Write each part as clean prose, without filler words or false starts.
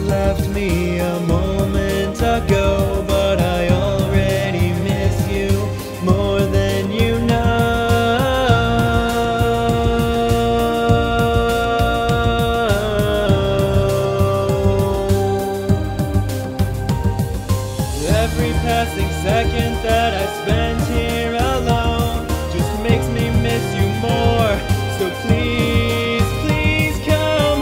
left me a moment ago, but I already miss you more than you know. Every passing second that I spend here alone just makes me miss you more. So please, please come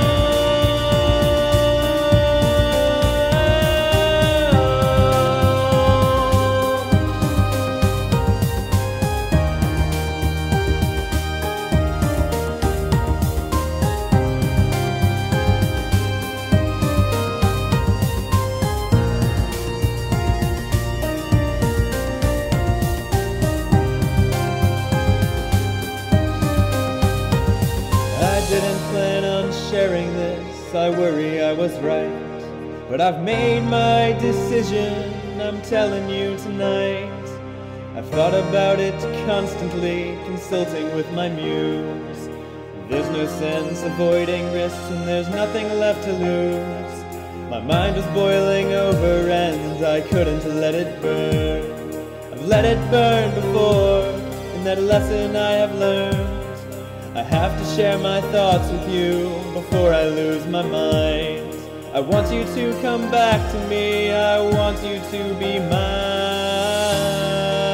didn't plan on sharing this, I worry I was right. But I've made my decision, I'm telling you tonight. I've thought about it constantly, consulting with my muse. There's no sense avoiding risks and there's nothing left to lose. My mind was boiling over and I couldn't let it burn. I've let it burn before, and that lesson I have learned. I have to share my thoughts with you before I lose my mind. I want you to come back to me, I want you to be mine.